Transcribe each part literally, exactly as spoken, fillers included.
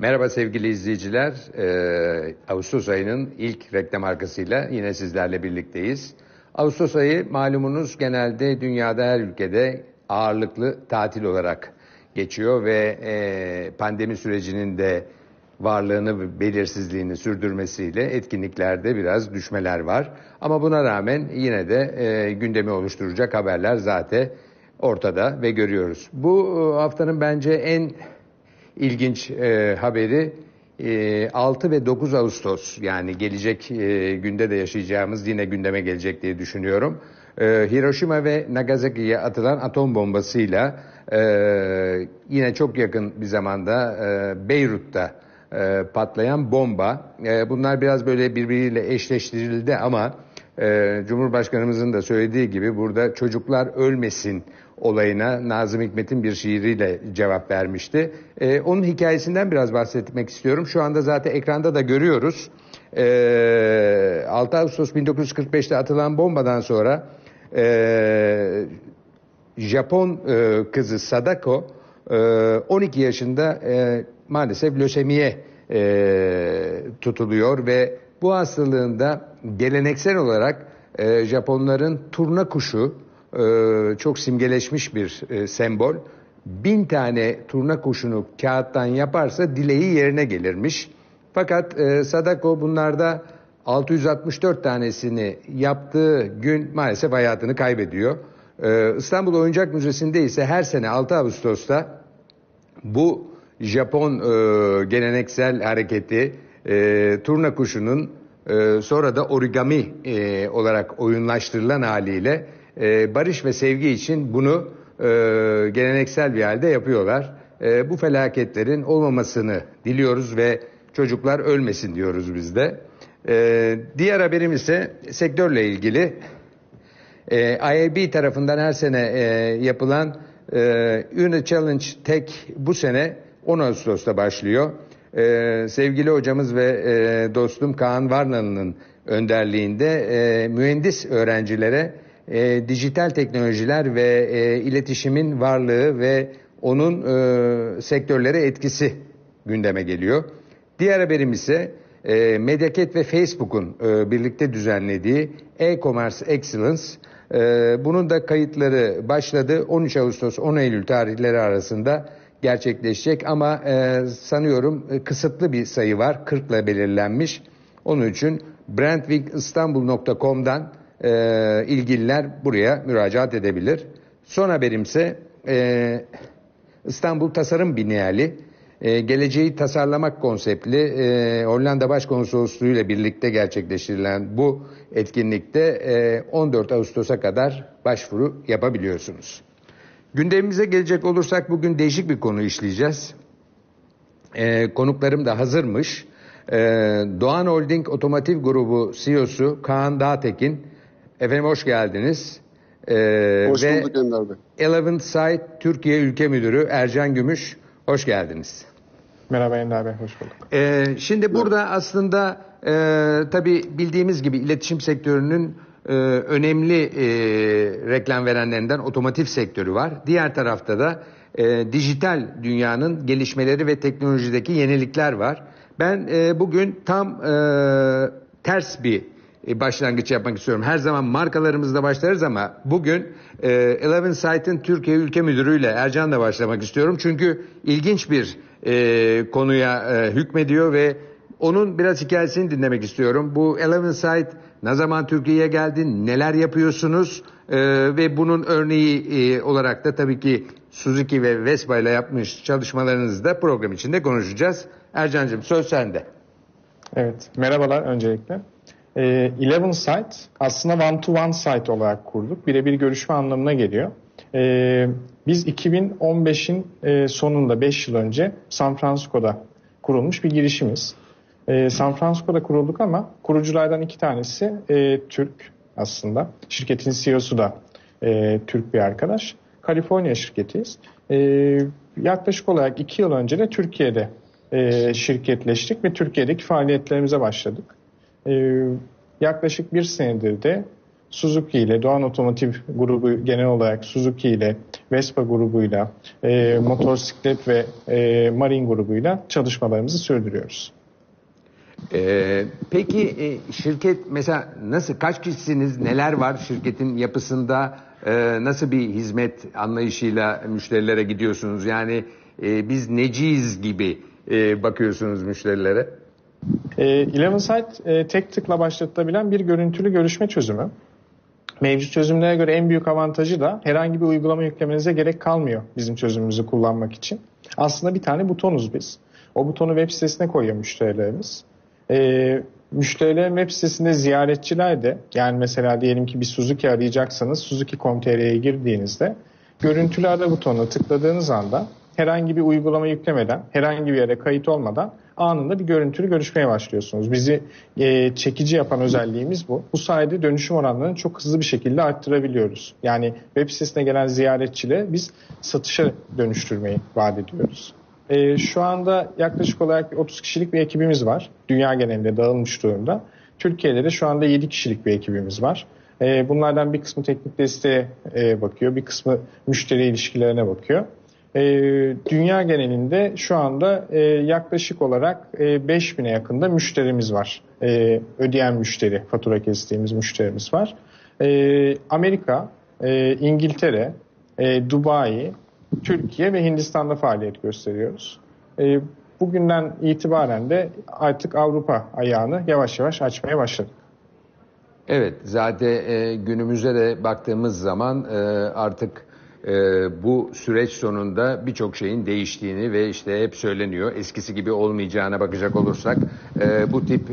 Merhaba sevgili izleyiciler. Ee, Ağustos ayının ilk reklam arkasıyla yine sizlerle birlikteyiz. Ağustos ayı malumunuz genelde dünyada her ülkede ağırlıklı tatil olarak geçiyor ve e, pandemi sürecinin de varlığını ve belirsizliğini sürdürmesiyle etkinliklerde biraz düşmeler var. Ama buna rağmen yine de e, gündemi oluşturacak haberler zaten ortada ve görüyoruz. Bu haftanın bence en İlginç e, haberi e, altı ve dokuz Ağustos, yani gelecek e, günde de yaşayacağımız, yine gündeme gelecek diye düşünüyorum. E, Hiroşima ve Nagasaki'ye atılan atom bombasıyla e, yine çok yakın bir zamanda e, Beyrut'ta e, patlayan bomba. E, bunlar biraz böyle birbiriyle eşleştirildi ama e, Cumhurbaşkanımızın da söylediği gibi burada çocuklar ölmesin olayına Nazım Hikmet'in bir şiiriyle cevap vermişti. Ee, onun hikayesinden biraz bahsetmek istiyorum. Şu anda zaten ekranda da görüyoruz. Ee, altı Ağustos bin dokuz yüz kırk beş'te atılan bombadan sonra e, Japon e, kızı Sadako e, on iki yaşında e, maalesef lösemiye e, tutuluyor ve bu hastalığında geleneksel olarak e, Japonların turna kuşu, Ee, çok simgeleşmiş bir e, sembol. Bin tane turna kuşunu kağıttan yaparsa dileği yerine gelirmiş. Fakat e, Sadako bunlarda altı yüz altmış dört tanesini yaptığı gün maalesef hayatını kaybediyor. Ee, İstanbul Oyuncak Müzesi'nde ise her sene altı Ağustos'ta bu Japon e, geleneksel hareketi, e, turna kuşunun e, sonra da origami e, olarak oyunlaştırılan haliyle Ee, barış ve sevgi için bunu e, geleneksel bir halde yapıyorlar. E, bu felaketlerin olmamasını diliyoruz ve çocuklar ölmesin diyoruz biz de. E, diğer haberim ise sektörle ilgili. E, I A B tarafından her sene e, yapılan e, Uni Challenge Tech bu sene on Ağustos'ta başlıyor. E, sevgili hocamız ve e, dostum Kaan Varnalı'nın önderliğinde e, mühendis öğrencilere E, dijital teknolojiler ve e, iletişimin varlığı ve onun e, sektörlere etkisi gündeme geliyor. Diğer haberim ise e, Mediaket ve Facebook'un e, birlikte düzenlediği E-Commerce Excellence. E, bunun da kayıtları başladı. on üç Ağustos on Eylül tarihleri arasında gerçekleşecek ama e, sanıyorum e, kısıtlı bir sayı var. kırk ile belirlenmiş. Onun için brandweek istanbul nokta com'dan E, ilgililer buraya müracaat edebilir. Son haberimse e, İstanbul Tasarım Bienali, e, geleceği tasarlamak konseptli e, Hollanda Başkonsolosluğu ile birlikte gerçekleştirilen bu etkinlikte e, on dört Ağustos'a kadar başvuru yapabiliyorsunuz. Gündemimize gelecek olursak bugün değişik bir konu işleyeceğiz. E, konuklarım da hazırmış. E, Doğan Holding Otomotiv Grubu C E O'su Kaan Dağtekin. Efendim hoş geldiniz. Ee, hoş bulduk Ender Bey. Eleven Site Türkiye Ülke Müdürü Ercan Gümüş, hoş geldiniz. Merhaba Ender Bey, hoş bulduk. Ee, şimdi burada evet. aslında e, tabii bildiğimiz gibi iletişim sektörünün e, önemli e, reklam verenlerinden otomotiv sektörü var. Diğer tarafta da e, dijital dünyanın gelişmeleri ve teknolojideki yenilikler var. Ben e, bugün tam e, ters bir başlangıç yapmak istiyorum. Her zaman markalarımızla başlarız ama bugün e, Eleven Site'ın Türkiye Ülke Müdürü'yle Ercan'la başlamak istiyorum. Çünkü ilginç bir e, konuya e, hükmediyor ve onun biraz hikayesini dinlemek istiyorum. Bu Eleven Site ne zaman Türkiye'ye geldi, neler yapıyorsunuz e, ve bunun örneği e, olarak da tabii ki Suzuki ve Vespa ile yapmış çalışmalarınızı da program içinde konuşacağız. Ercan'cığım söz sende. Evet, merhabalar öncelikle. Eleven Site aslında one to one site olarak kurduk. Birebir görüşme anlamına geliyor. Ee, biz iki bin on beş'in e, sonunda beş yıl önce San Francisco'da kurulmuş bir girişimiz. Ee, San Francisco'da kurulduk ama kuruculardan iki tanesi e, Türk aslında. Şirketin C E O'su da e, Türk bir arkadaş. Kaliforniya şirketiyiz. E, yaklaşık olarak iki yıl önce de Türkiye'de e, şirketleştik ve Türkiye'deki faaliyetlerimize başladık. Ee, yaklaşık bir senedir de Suzuki ile, Doğan Otomotiv Grubu genel olarak Suzuki ile, Vespa grubuyla, e, motosiklet ve e, marine grubuyla çalışmalarımızı sürdürüyoruz. Ee, peki e, şirket mesela nasıl, kaç kişisiniz, neler var şirketin yapısında, e, nasıl bir hizmet anlayışıyla müşterilere gidiyorsunuz? Yani e, biz neciyiz gibi e, bakıyorsunuz müşterilere? E, ElevenSight e, tek tıkla başlatılabilen bir görüntülü görüşme çözümü. Mevcut çözümlere göre en büyük avantajı da herhangi bir uygulama yüklemenize gerek kalmıyor bizim çözümümüzü kullanmak için. Aslında bir tane butonuz biz. O butonu web sitesine koyuyor müşterilerimiz. Ee, müşterilerin web sitesinde ziyaretçiler de, yani mesela diyelim ki bir Suzuki arayacaksanız suzuki nokta com nokta t r'ye girdiğinizde görüntülü ara butonuna tıkladığınız anda herhangi bir uygulama yüklemeden, herhangi bir yere kayıt olmadan anında bir görüntülü görüşmeye başlıyorsunuz. Bizi e, çekici yapan özelliğimiz bu. Bu sayede dönüşüm oranlarını çok hızlı bir şekilde arttırabiliyoruz. Yani web sitesine gelen ziyaretçileri biz satışa dönüştürmeyi vaat ediyoruz. E, şu anda yaklaşık olarak otuz kişilik bir ekibimiz var. Dünya genelinde dağılmış durumda. Türkiye'de de şu anda yedi kişilik bir ekibimiz var. E, bunlardan bir kısmı teknik desteğe e, bakıyor, bir kısmı müşteri ilişkilerine bakıyor. E, dünya genelinde şu anda e, yaklaşık olarak e, beş bine yakında müşterimiz var. E, ödeyen müşteri, fatura kestiğimiz müşterimiz var. E, Amerika, e, İngiltere, e, Dubai, Türkiye ve Hindistan'da faaliyet gösteriyoruz. E, bugünden itibaren de artık Avrupa ayağını yavaş yavaş açmaya başladık. Evet, zaten e, günümüze de baktığımız zaman e, artık e, bu süreç sonunda birçok şeyin değiştiğini ve işte hep söyleniyor eskisi gibi olmayacağına bakacak olursak e, bu tip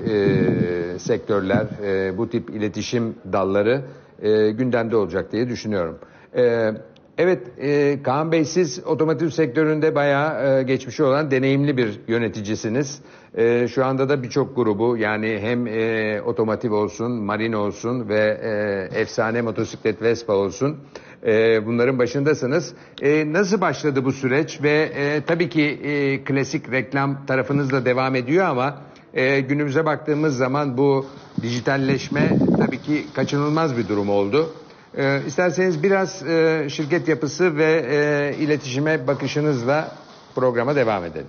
e, sektörler, e, bu tip iletişim dalları e, gündemde olacak diye düşünüyorum. E, evet, e, Kaan Bey, siz otomotiv sektöründe bayağı e, geçmişi olan deneyimli bir yöneticisiniz. E, şu anda da birçok grubu, yani hem e, otomotiv olsun, marine olsun ve e, efsane motosiklet Vespa olsun, e, bunların başındasınız. E, nasıl başladı bu süreç ve e, tabii ki e, klasik reklam tarafınız da devam ediyor ama e, günümüze baktığımız zaman bu dijitalleşme tabii ki kaçınılmaz bir durum oldu. E, isterseniz biraz e, şirket yapısı ve e, iletişime bakışınızla programa devam edelim.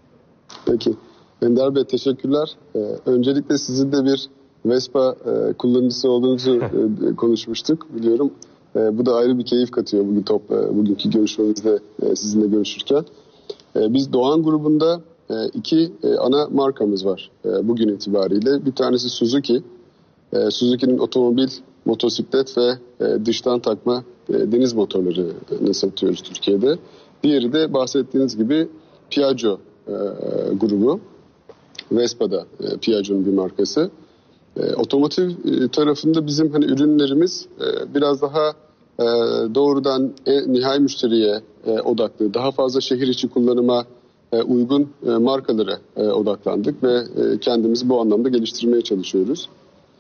Peki. Ender Bey, teşekkürler. Ee, öncelikle sizin de bir Vespa e, kullanıcısı olduğunuzu e, konuşmuştuk, biliyorum. E, bu da ayrı bir keyif katıyor bugün top, e, bugünkü görüşmemizde e, sizinle görüşürken. E, biz Doğan grubunda e, iki e, ana markamız var e, bugün itibariyle. Bir tanesi Suzuki. E, Suzuki'nin otomobil, motosiklet ve e, dıştan takma e, deniz motorlarını satıyoruz Türkiye'de. Diğeri de bahsettiğiniz gibi Piaggio e, grubu. Vespa'da e, Piaggio'nun bir markası. E, otomotiv e, tarafında bizim hani ürünlerimiz e, biraz daha e, doğrudan e, nihai müşteriye e, odaklı, daha fazla şehir içi kullanıma e, uygun e, markalara e, odaklandık ve e, kendimizi bu anlamda geliştirmeye çalışıyoruz.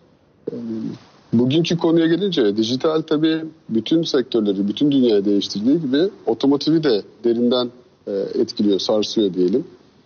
E, bugünkü konuya gelince dijital tabii bütün sektörleri, bütün dünyayı değiştirdiği gibi otomotivi de derinden e, etkiliyor, sarsıyor diyelim.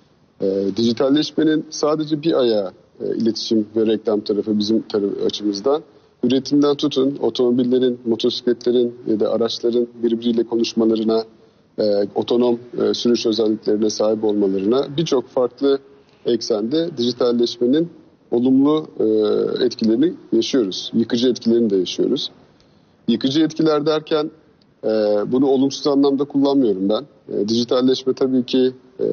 E, dijitalleşmenin sadece bir ayağı e, iletişim ve reklam tarafı bizim tarafı açımızdan. Üretimden tutun, otomobillerin, motosikletlerin ya da araçların birbiriyle konuşmalarına, e, otonom e, sürüş özelliklerine sahip olmalarına birçok farklı eksende dijitalleşmenin olumlu e, etkilerini yaşıyoruz. Yıkıcı etkilerini de yaşıyoruz. Yıkıcı etkiler derken e, bunu olumsuz anlamda kullanmıyorum ben. E, dijitalleşme tabii ki e,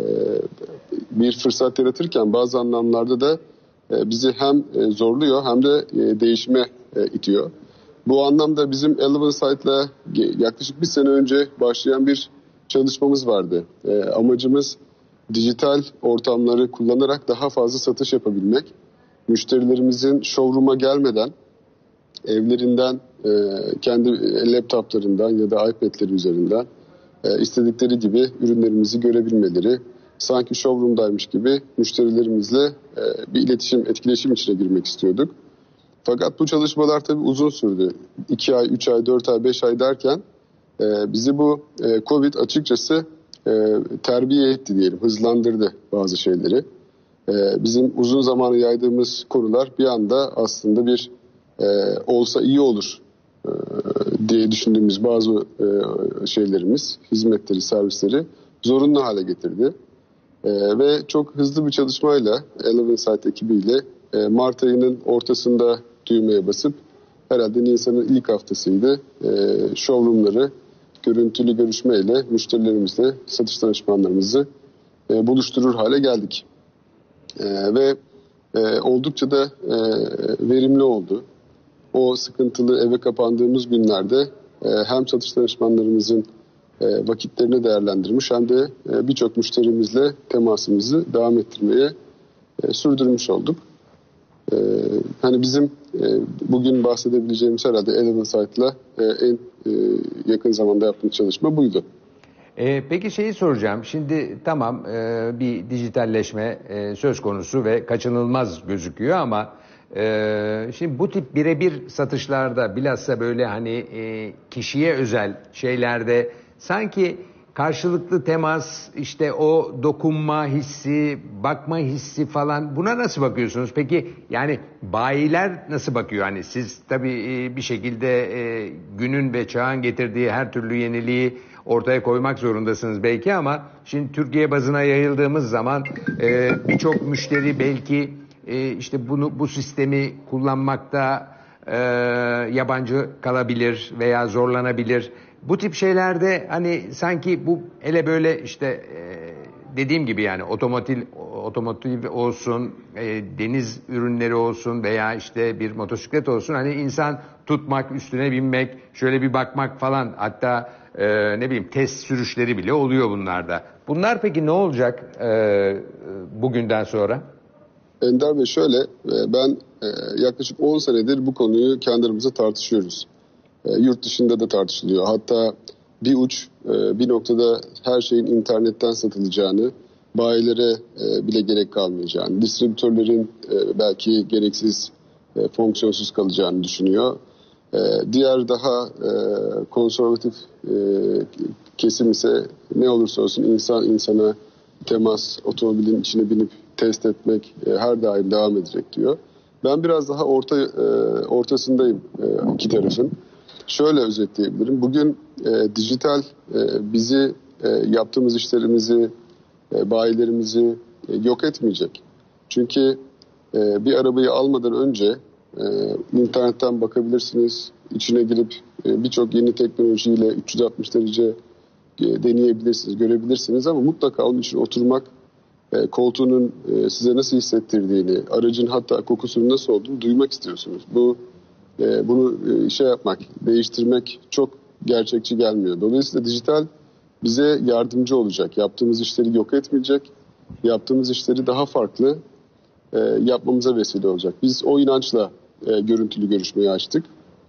bir fırsat yaratırken bazı anlamlarda da e, bizi hem e, zorluyor hem de e, değişime e, itiyor. Bu anlamda bizim ElevenSight'la yaklaşık bir sene önce başlayan bir çalışmamız vardı. E, amacımız dijital ortamları kullanarak daha fazla satış yapabilmek. Müşterilerimizin showroom'a gelmeden evlerinden, e, kendi laptoplarından ya da iPad'leri üzerinden e, istedikleri gibi ürünlerimizi görebilmeleri, sanki showroom'daymış gibi müşterilerimizle e, bir iletişim, etkileşim içine girmek istiyorduk. Fakat bu çalışmalar tabii uzun sürdü. iki ay, üç ay, dört ay, beş ay derken e, bizi bu e, Covid açıkçası e, terbiye etti diyelim, hızlandırdı bazı şeyleri. E, bizim uzun zamanı yaydığımız konular bir anda aslında bir e, olsa iyi olur e, diye düşündüğümüz bazı e, şeylerimiz, hizmetleri, servisleri zorunlu hale getirdi. E, ve çok hızlı bir çalışmayla ElevenSight ekibiyle e, Mart ayının ortasında düğmeye basıp herhalde Nisan'ın ilk haftasıydı e, showroomları görüntülü görüşmeyle müşterilerimizle, satış danışmanlarımızı e, buluşturur hale geldik. E, ve e, oldukça da e, verimli oldu. O sıkıntılı eve kapandığımız günlerde e, hem satış danışmanlarımızın e, vakitlerini değerlendirmiş hem de e, birçok müşterimizle temasımızı devam ettirmeye e, sürdürmüş olduk. E, hani bizim e, bugün bahsedebileceğimiz herhalde ElevenSight'la e, en e, yakın zamanda yaptığımız çalışma buydu. E, peki şeyi soracağım. Şimdi tamam e, bir dijitalleşme e, söz konusu ve kaçınılmaz gözüküyor ama e, şimdi bu tip birebir satışlarda bilhassa böyle hani e, kişiye özel şeylerde sanki karşılıklı temas, işte o dokunma hissi, bakma hissi falan, buna nasıl bakıyorsunuz? Peki yani bayiler nasıl bakıyor? Hani siz tabii e, bir şekilde e, günün ve çağın getirdiği her türlü yeniliği ortaya koymak zorundasınız belki ama şimdi Türkiye bazına yayıldığımız zaman e, birçok müşteri belki e, işte bunu bu sistemi kullanmakta e, yabancı kalabilir veya zorlanabilir. Bu tip şeylerde hani sanki bu hele böyle işte e, dediğim gibi yani otomotiv otomotiv olsun, e, deniz ürünleri olsun veya işte bir motosiklet olsun, hani insan tutmak, üstüne binmek, şöyle bir bakmak falan, hatta e, ne bileyim test sürüşleri bile oluyor bunlarda. Bunlar peki ne olacak e, bugünden sonra? Ender Bey şöyle, ben yaklaşık on senedir bu konuyu kendi aramızda tartışıyoruz. Yurt dışında da tartışılıyor. Hatta bir uç bir noktada her şeyin internetten satılacağını, bayilere bile gerek kalmayacağını, distribütörlerin belki gereksiz, fonksiyonsuz kalacağını düşünüyor. Diğer daha konservatif kesim ise ne olursa olsun insan insana temas, otomobilin içine binip test etmek her daim devam edecek diyor. Ben biraz daha orta ortasındayım iki tarafın. Şöyle özetleyebilirim. Bugün e, dijital e, bizi e, yaptığımız işlerimizi, e, bayilerimizi e, yok etmeyecek. Çünkü e, bir arabayı almadan önce e, internetten bakabilirsiniz. İçine girip e, birçok yeni teknolojiyle üç yüz altmış derece e, deneyebilirsiniz, görebilirsiniz ama mutlaka onun için oturmak, e, koltuğunun e, size nasıl hissettirdiğini, aracın hatta kokusunun nasıl olduğunu duymak istiyorsunuz. Bu Bunu şey yapmak, değiştirmek çok gerçekçi gelmiyor. Dolayısıyla dijital bize yardımcı olacak. Yaptığımız işleri yok etmeyecek. Yaptığımız işleri daha farklı yapmamıza vesile olacak. Biz o inançla görüntülü görüşmeyi açtık.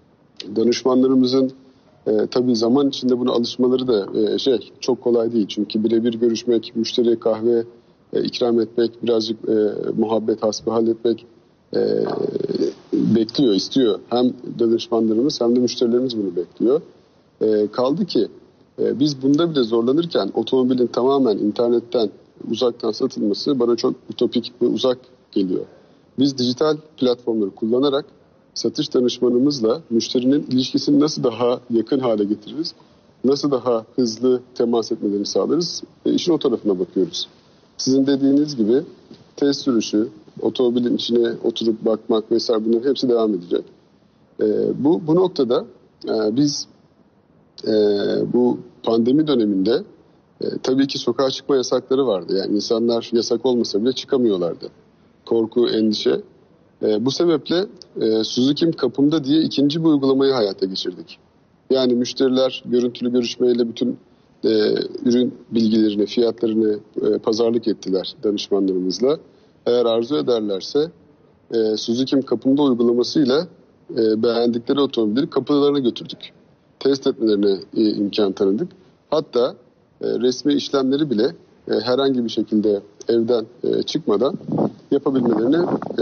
Danışmanlarımızın tabii zaman içinde buna alışmaları da şey çok kolay değil. Çünkü birebir görüşmek, müşteriye kahve ikram etmek, birazcık muhabbet, hasbihal etmek E, bekliyor, istiyor. Hem danışmanlarımız hem de müşterilerimiz bunu bekliyor. E, kaldı ki e, biz bunda bile zorlanırken otomobilin tamamen internetten, uzaktan satılması bana çok ütopik ve uzak geliyor. Biz dijital platformları kullanarak satış danışmanımızla müşterinin ilişkisini nasıl daha yakın hale getiririz, nasıl daha hızlı temas etmelerini sağlarız, e, işin o tarafına bakıyoruz. Sizin dediğiniz gibi test sürüşü, otomobilin içine oturup bakmak vesaire, bunların hepsi devam edecek. E, bu bu noktada e, biz e, bu pandemi döneminde e, tabii ki sokağa çıkma yasakları vardı. Yani insanlar yasak olmasa bile çıkamıyorlardı. Korku, endişe. E, bu sebeple e, Suzuki'm kapımda diye ikinci bir uygulamayı hayata geçirdik. Yani müşteriler görüntülü görüşmeyle bütün e, ürün bilgilerini, fiyatlarını e, pazarlık ettiler danışmanlarımızla. Eğer arzu ederlerse e, Suzuki'm kapımda uygulamasıyla e, beğendikleri otomobili kapılarına götürdük. Test etmelerine e, imkan tanıdık. Hatta e, resmi işlemleri bile e, herhangi bir şekilde evden e, çıkmadan yapabilmelerine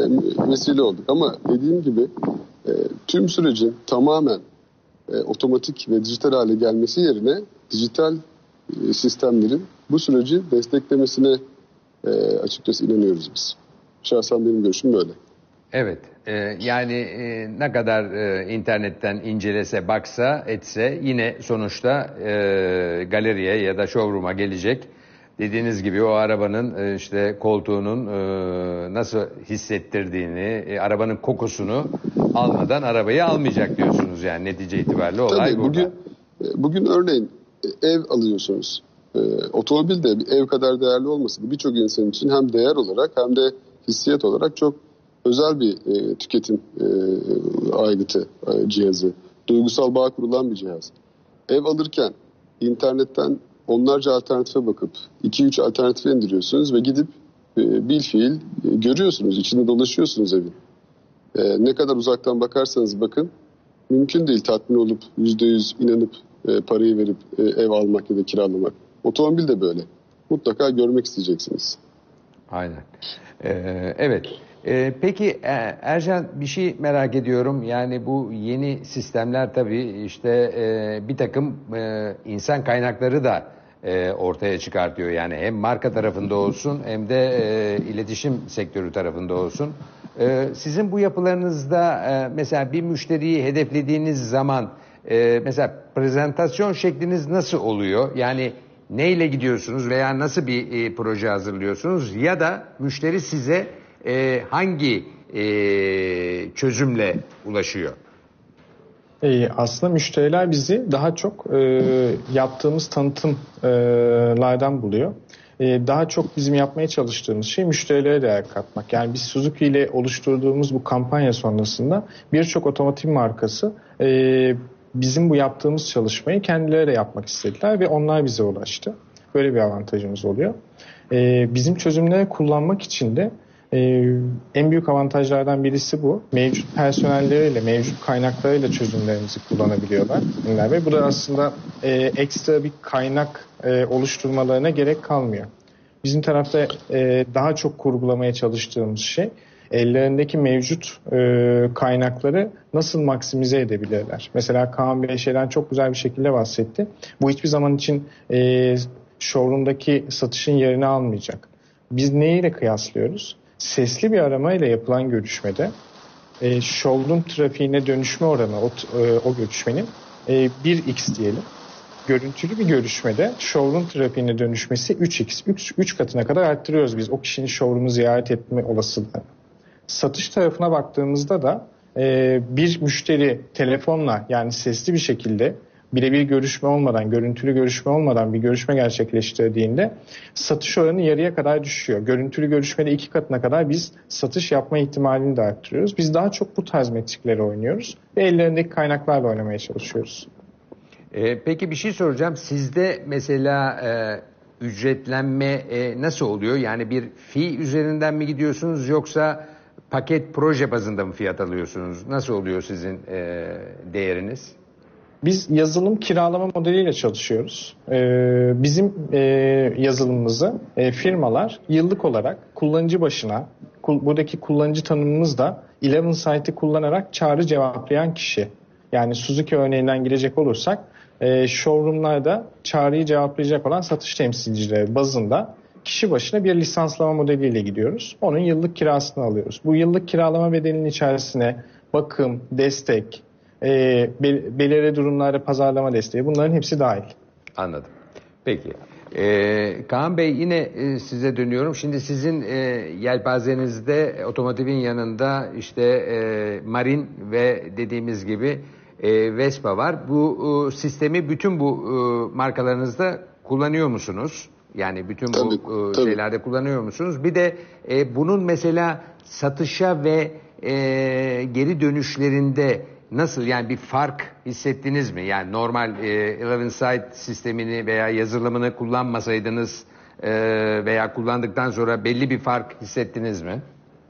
e, vesile olduk. Ama dediğim gibi e, tüm sürecin tamamen e, otomatik ve dijital hale gelmesi yerine dijital e, sistemlerin bu süreci desteklemesine E, açıkçası inanıyoruz biz. Şahsen benim görüşüm böyle. Evet, e, yani e, ne kadar e, internetten incelese, baksa, etse yine sonuçta e, galeriye ya da showroom'a gelecek. Dediğiniz gibi o arabanın e, işte koltuğunun e, nasıl hissettirdiğini, e, arabanın kokusunu almadan arabayı almayacak diyorsunuz yani netice itibariyle olay Tabii, burada. bugün, bugün örneğin ev alıyorsunuz. E, otomobil de bir ev kadar değerli olmasa da birçok insan için hem değer olarak hem de hissiyat olarak çok özel bir e, tüketim e, aygıtı, e, cihazı. Duygusal bağ kurulan bir cihaz. Ev alırken internetten onlarca alternatife bakıp iki üç alternatife indiriyorsunuz ve gidip e, bilfiil e, görüyorsunuz, içinde dolaşıyorsunuz evin. E, ne kadar uzaktan bakarsanız bakın mümkün değil tatmin olup yüzde yüz inanıp e, parayı verip e, ev almak ya da kiralamak. Otomobil de böyle. Mutlaka görmek isteyeceksiniz. Aynen. Ee, evet. Ee, peki e, Ercan, bir şey merak ediyorum. Yani bu yeni sistemler tabii işte e, bir takım e, insan kaynakları da e, ortaya çıkartıyor. Yani hem marka tarafında olsun hem de e, iletişim sektörü tarafında olsun. E, sizin bu yapılarınızda e, mesela bir müşteriyi hedeflediğiniz zaman e, mesela prezentasyon şekliniz nasıl oluyor? Yani neyle gidiyorsunuz veya nasıl bir e, proje hazırlıyorsunuz ya da müşteri size e, hangi e, çözümle ulaşıyor? E, aslında müşteriler bizi daha çok e, yaptığımız tanıtımlardan buluyor. E, daha çok bizim yapmaya çalıştığımız şey müşterilere değer katmak. Yani biz Suzuki ile oluşturduğumuz bu kampanya sonrasında birçok otomotiv markası e, bizim bu yaptığımız çalışmayı kendileri de yapmak istediler ve onlar bize ulaştı. Böyle bir avantajımız oluyor. E, bizim çözümleri kullanmak için de Ee, en büyük avantajlardan birisi bu. Mevcut personelleriyle, mevcut kaynaklarıyla çözümlerimizi kullanabiliyorlar. Ve bu da aslında e, ekstra bir kaynak e, oluşturmalarına gerek kalmıyor. Bizim tarafta e, daha çok kurgulamaya çalıştığımız şey ellerindeki mevcut e, kaynakları nasıl maksimize edebilirler. Mesela Kaan Bey şeyden çok güzel bir şekilde bahsetti. Bu hiçbir zaman için e, showroom'daki satışın yerini almayacak. Biz neyle kıyaslıyoruz? Sesli bir aramayla yapılan görüşmede e, showroom trafiğine dönüşme oranı o, e, o görüşmenin e, bir x diyelim. Görüntülü bir görüşmede showroom trafiğine dönüşmesi üç x, üç katına kadar arttırıyoruz biz o kişinin showroom'u ziyaret etme olasılığını. Satış tarafına baktığımızda da e, bir müşteri telefonla yani sesli bir şekilde birebir görüşme olmadan, görüntülü görüşme olmadan bir görüşme gerçekleştirdiğinde satış oranı yarıya kadar düşüyor. Görüntülü görüşmede iki katına kadar biz satış yapma ihtimalini de arttırıyoruz. Biz daha çok bu tarz metrikleri oynuyoruz ve ellerindeki kaynaklarla oynamaya çalışıyoruz. Ee, peki bir şey soracağım. Sizde mesela e, ücretlenme e, nasıl oluyor? Yani bir fee üzerinden mi gidiyorsunuz yoksa paket proje bazında mı fiyat alıyorsunuz? Nasıl oluyor sizin e, değeriniz? Biz yazılım kiralama modeliyle çalışıyoruz. Ee, bizim e, yazılımımızı e, firmalar yıllık olarak kullanıcı başına, kul, buradaki kullanıcı tanımımız da Eleven Sight'ı kullanarak çağrı cevaplayan kişi. Yani Suzuki örneğinden girecek olursak e, showroomlarda çağrıyı cevaplayacak olan satış temsilcileri bazında kişi başına bir lisanslama modeliyle gidiyoruz. Onun yıllık kirasını alıyoruz. Bu yıllık kiralama bedelinin içerisine bakım, destek, E, bel- belirli durumlarda pazarlama desteği bunların hepsi dahil. Anladım. Peki. Ee, Kaan Bey yine e, size dönüyorum. Şimdi sizin e, yelpazenizde otomotivin yanında işte e, Marin ve dediğimiz gibi e, Vespa var. Bu e, sistemi bütün bu e, markalarınızda kullanıyor musunuz? Yani bütün Tabii, bu e, tabii. şeylerde kullanıyor musunuz? Bir de e, bunun mesela satışa ve e, geri dönüşlerinde nasıl, yani bir fark hissettiniz mi? Yani normal e, Eleven Sight sistemini veya yazılımını kullanmasaydınız e, veya kullandıktan sonra belli bir fark hissettiniz mi?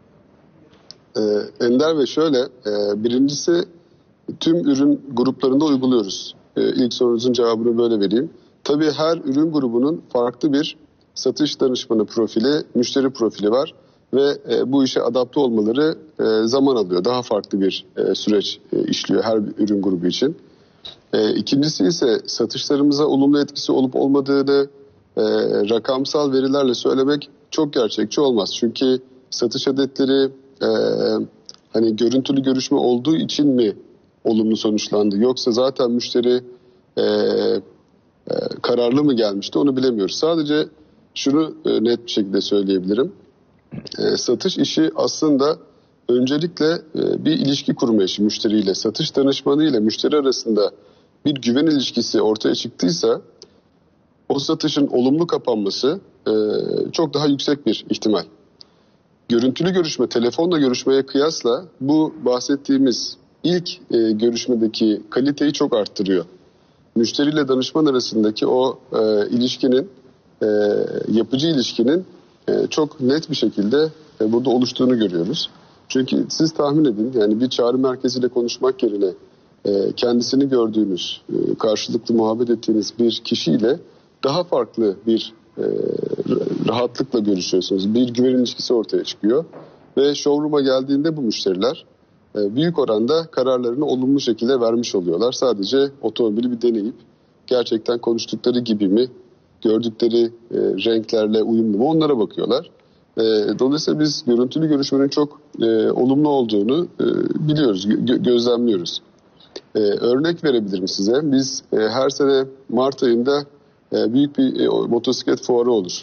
Ee, Ender Bey şöyle, e, birincisi tüm ürün gruplarında uyguluyoruz. E, ilk sorunuzun cevabını böyle vereyim. Tabii her ürün grubunun farklı bir satış danışmanı profili, müşteri profili var. Ve e, bu işe adapte olmaları e, zaman alıyor. Daha farklı bir e, süreç e, işliyor her bir ürün grubu için. E, ikincisi ise satışlarımıza olumlu etkisi olup olmadığını e, rakamsal verilerle söylemek çok gerçekçi olmaz. Çünkü satış adetleri e, hani görüntülü görüşme olduğu için mi olumlu sonuçlandı? Yoksa zaten müşteri e, e, kararlı mı gelmişti, onu bilemiyoruz. Sadece şunu e, net bir şekilde söyleyebilirim. E, satış işi aslında öncelikle e, bir ilişki kurma işi müşteriyle. Satış danışmanı ile müşteri arasında bir güven ilişkisi ortaya çıktıysa o satışın olumlu kapanması e, çok daha yüksek bir ihtimal. Görüntülü görüşme, telefonla görüşmeye kıyasla bu bahsettiğimiz ilk e, görüşmedeki kaliteyi çok arttırıyor. Müşteriyle danışman arasındaki o e, ilişkinin, e, yapıcı ilişkinin e, çok net bir şekilde e, burada oluştuğunu görüyoruz. Çünkü siz tahmin edin, yani bir çağrı merkeziyle konuşmak yerine e, kendisini gördüğünüz, e, karşılıklı muhabbet ettiğiniz bir kişiyle daha farklı bir e, rahatlıkla görüşüyorsunuz. Bir güven ilişkisi ortaya çıkıyor ve showroom'a geldiğinde bu müşteriler e, büyük oranda kararlarını olumlu şekilde vermiş oluyorlar. Sadece otomobili bir deneyip gerçekten konuştukları gibi mi, gördükleri e, renklerle uyumlu mu, onlara bakıyorlar. E, dolayısıyla biz görüntülü görüşmenin çok e, olumlu olduğunu e, biliyoruz, gö- gözlemliyoruz. E, örnek verebilirim size. Biz e, her sene Mart ayında e, büyük bir e, motosiklet fuarı olur.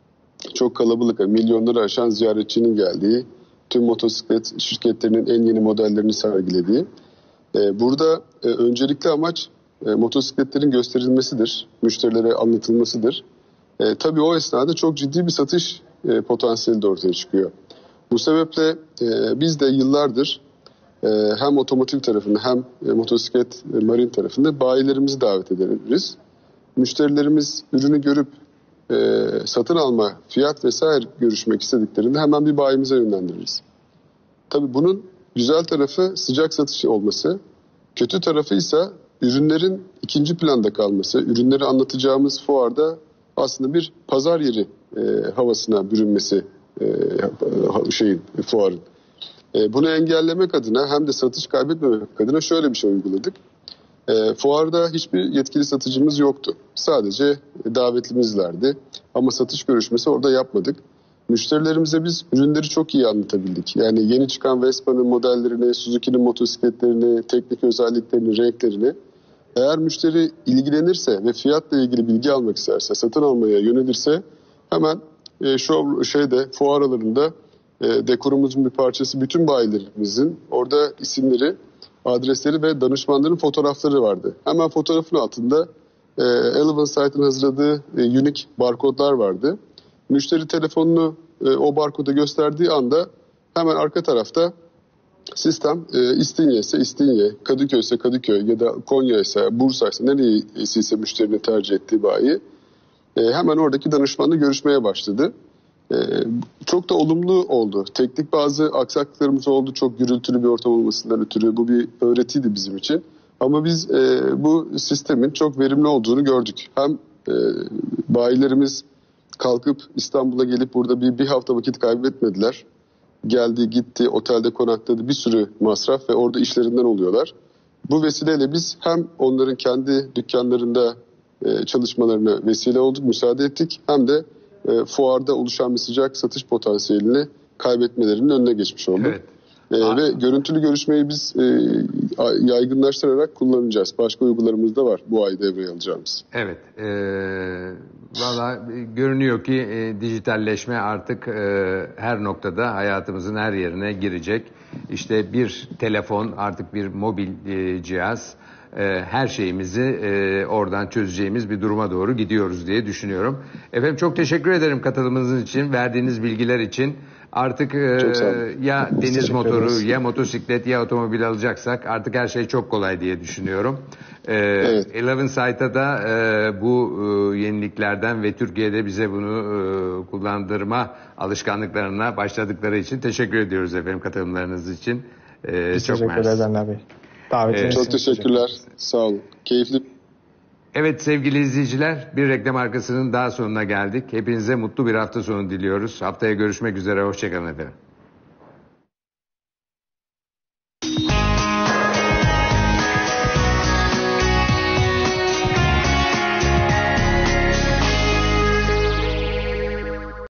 Çok kalabalık, milyonları aşan ziyaretçinin geldiği, tüm motosiklet şirketlerinin en yeni modellerini sergilediği. E, burada e, öncelikli amaç e, motosikletlerin gösterilmesidir, müşterilere anlatılmasıdır. E, tabii o esnada çok ciddi bir satış e, potansiyeli de ortaya çıkıyor. Bu sebeple e, biz de yıllardır e, hem otomotiv tarafında hem e, motosiklet e, marin tarafında bayilerimizi davet ederiz. Müşterilerimiz ürünü görüp e, satın alma, fiyat vesaire görüşmek istediklerinde hemen bir bayimize yönlendiririz. Tabii bunun güzel tarafı sıcak satış olması, kötü tarafı ise ürünlerin ikinci planda kalması, ürünleri anlatacağımız fuarda aslında bir pazar yeri e, havasına bürünmesi e, şeyin fuarın. E, bunu engellemek adına hem de satış kaybetmemek adına şöyle bir şey uyguladık. E, fuarda hiçbir yetkili satıcımız yoktu. Sadece davetlimizlerdi. Ama satış görüşmesi orada yapmadık. Müşterilerimize biz ürünleri çok iyi anlatabildik. Yani yeni çıkan Vespa'nın modellerini, Suzuki'nin motosikletlerini, teknik özelliklerini, renklerini. Eğer müşteri ilgilenirse ve fiyatla ilgili bilgi almak isterse, satın almaya yönelirse hemen e, şu şeyde fuar alanında e, dekorumuzun bir parçası bütün bayilerimizin orada isimleri, adresleri ve danışmanların fotoğrafları vardı. Hemen fotoğrafın altında e, Eleven Sight'ın hazırladığı e, unique barkodlar vardı. Müşteri telefonunu e, o barkoda gösterdiği anda hemen arka tarafta sistem e, İstinye ise İstinye, Kadıköy ise Kadıköy ya da Konya ise Bursa ise neresi ise müşterinin tercih ettiği bayi e, hemen oradaki danışmanla görüşmeye başladı. E, çok da olumlu oldu. Teknik bazı aksaklıklarımız oldu. Çok gürültülü bir ortam olmasından ötürü bu bir öğretiydi bizim için. Ama biz e, bu sistemin çok verimli olduğunu gördük. Hem e, bayilerimiz kalkıp İstanbul'a gelip burada bir, bir hafta vakit kaybetmediler. Geldi, gitti, otelde konakladı, bir sürü masraf ve orada işlerinden oluyorlar. Bu vesileyle biz hem onların kendi dükkanlarında e, çalışmalarına vesile olduk, müsaade ettik. Hem de e, fuarda oluşan bir sıcak satış potansiyelini kaybetmelerinin önüne geçmiş olduk. Evet. E, ve görüntülü görüşmeyi biz e, yaygınlaştırarak kullanacağız. Başka uygulamalarımız da var bu ay devreye alacağımız. Evet. E, Valla görünüyor ki e, dijitalleşme artık e, her noktada hayatımızın her yerine girecek. İşte bir telefon artık bir mobil e, cihaz. E, her şeyimizi e, oradan çözeceğimiz bir duruma doğru gidiyoruz diye düşünüyorum. Efendim çok teşekkür ederim katılımınız için, verdiğiniz bilgiler için. Artık e, ya deniz motoru ya motosiklet ya otomobil alacaksak artık her şey çok kolay diye düşünüyorum. E, evet. Eleven Sight'a da e, bu e, yeniliklerden ve Türkiye'de bize bunu e, kullandırma alışkanlıklarına başladıkları için teşekkür ediyoruz efendim katılımlarınız için. E, Biz çok teşekkür ederiz abi. Davetiniz için. Çok teşekkürler. Sağ olun. Keyifli. Evet sevgili izleyiciler, bir reklam arkasının daha sonuna geldik. Hepinize mutlu bir hafta sonu diliyoruz. Haftaya görüşmek üzere, hoşçakalın efendim.